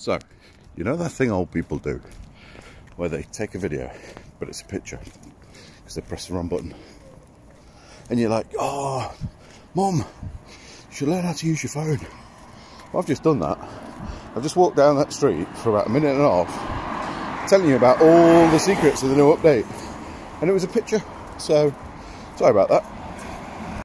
So, you know that thing old people do, where they take a video, but it's a picture, because they press the wrong button. And you're like, oh, Mum, you should learn how to use your phone. Well, I've just done that. I've just walked down that street for about a minute and a half, telling you about all the secrets of the new update. And it was a picture, so sorry about that.